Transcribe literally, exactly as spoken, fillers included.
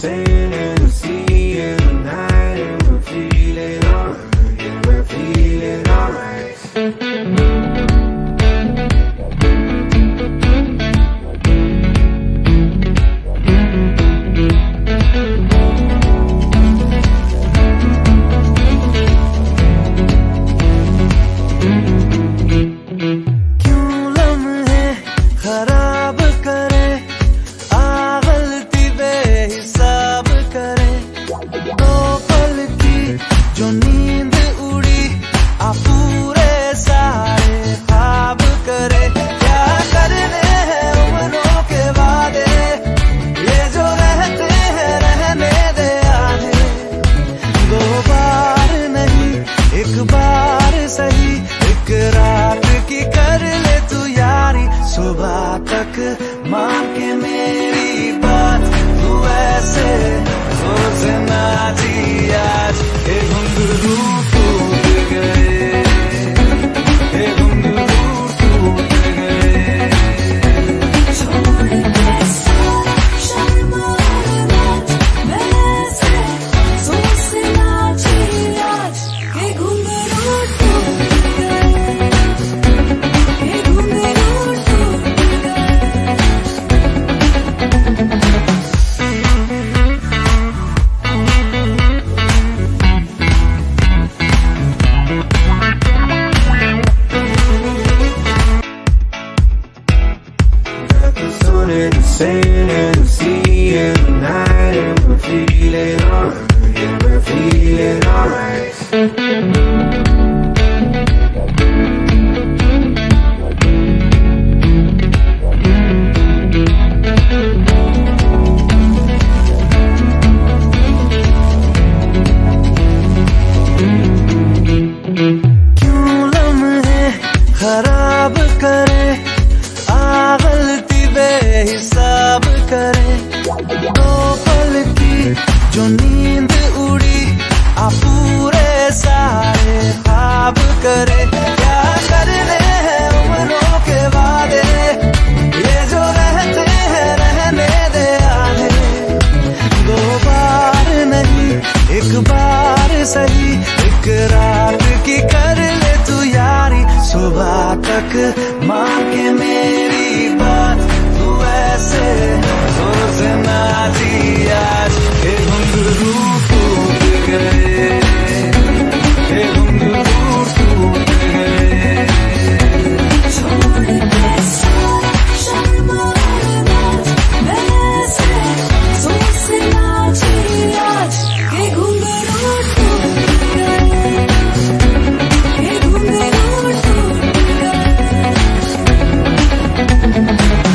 sand and the sea and the night, and we're feeling alright, yeah, we're feeling alright. सुबह तक मान के मेरी बात, तू ऐसे सोचना जी आज हे घुंघरू टूट गए, हे घुंघरू टूट गए। छोड़ के सारा शर्म और लाज, मैं ऐसे सोचना जी आज हे घुंघरू टूट गए, हे घुंघरू and the sand and the sea and the night, and we're feeling alright, yeah, we're feeling alright. क्यों लम्हे खराब करे, आ गलती बेहिसाब करे, दो पल की जो नींद उड़ी आ पूरे सारे ख्वाब करे। क्या करने हैं उम्रों के वादे, ये जो रहते हैं रहने दे आने, दो बार नहीं एक बार सही, एक रात की कर ले तू यारी, सुबह तक मान के मेरी बात, तू ऐसे सोचना जी आज हे घुंघरू टूट गए, हे घुंघरू टूट गए। छोड़ के सारा शर्म और लाज, मैं ऐसे सोचना जी आज हे घुंघरू टूट गए, हे घुंघरू टूट गए।